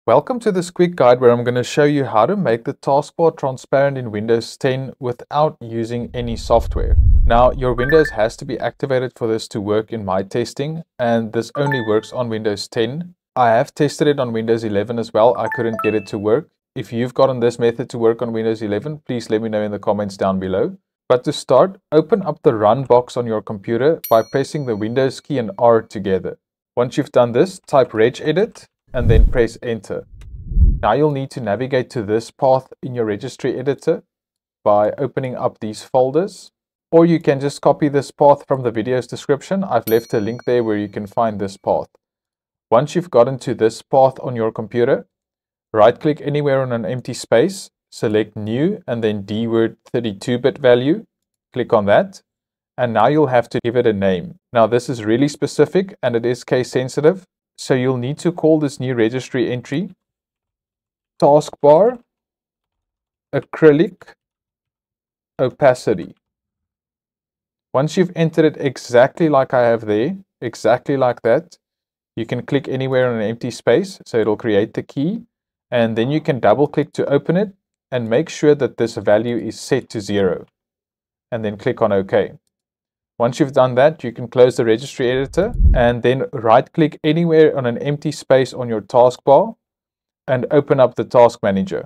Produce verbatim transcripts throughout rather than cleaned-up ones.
Welcome to this quick guide where I'm going to show you how to make the taskbar transparent in Windows ten without using any software. Now, your Windows has to be activated for this to work in my testing, and this only works on Windows ten. I have tested it on Windows eleven as well. I couldn't get it to work. If you've gotten this method to work on Windows eleven, please let me know in the comments down below. But to start, open up the Run box on your computer by pressing the Windows key and R together. Once you've done this, type regedit and then press enter. Now you'll need to navigate to this path in your registry editor by opening up these folders, or you can just copy this path from the video's description. I've left a link there where you can find this path. Once you've gotten to this path on your computer, right click anywhere on an empty space, select new and then D word thirty-two bit value, click on that, and now you'll have to give it a name. Now this is really specific and it is case sensitive. So you'll need to call this new registry entry Taskbar Acrylic Opacity. Once you've entered it exactly like I have there, exactly like that, you can click anywhere on an empty space, so it'll create the key, and then you can double click to open it and make sure that this value is set to zero, and then click on OK. Once you've done that, you can close the registry editor and then right-click anywhere on an empty space on your taskbar and open up the Task Manager.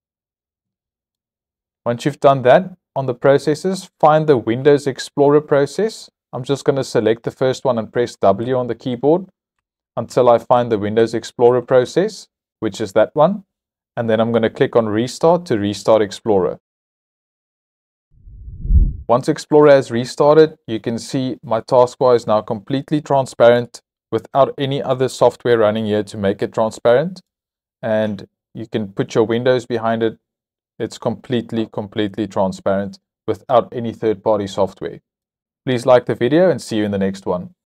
Once you've done that, on the processes, find the Windows Explorer process. I'm just going to select the first one and press W on the keyboard until I find the Windows Explorer process, which is that one. And then I'm going to click on Restart to restart Explorer. Once Explorer has restarted, you can see my taskbar is now completely transparent without any other software running here to make it transparent. And you can put your windows behind it. It's completely, completely transparent without any third-party software. Please like the video and see you in the next one.